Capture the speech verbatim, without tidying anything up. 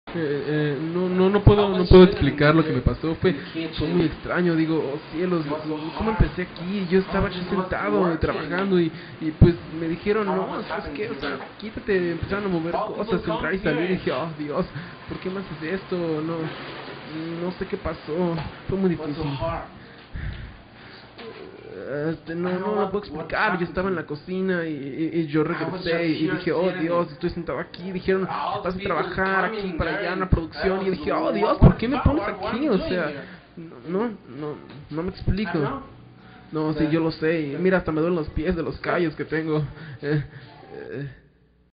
Eh, eh, no, no, no puedo, no puedo explicar lo que me pasó. Fue, fue muy extraño. Digo, oh cielos, ¿cómo empecé aquí? Yo estaba aquí sentado y trabajando y, y pues me dijeron, no, ¿sabes qué? O sea, quítate. Empezaron a mover cosas, entrar y salir. Y dije, oh Dios, ¿por qué me haces esto? No, no sé qué pasó. Fue muy difícil. Este, no, no lo puedo explicar. Yo estaba en la cocina y, y, y yo regresé y dije, oh Dios, estoy sentado aquí. Dijeron, vas a trabajar aquí para allá en la producción. Y yo dije, oh Dios, ¿por qué me pones aquí? O sea, no, no, no me explico. No, sí, yo lo sé. Y mira, hasta me duelen los pies de los callos que tengo. Eh, eh,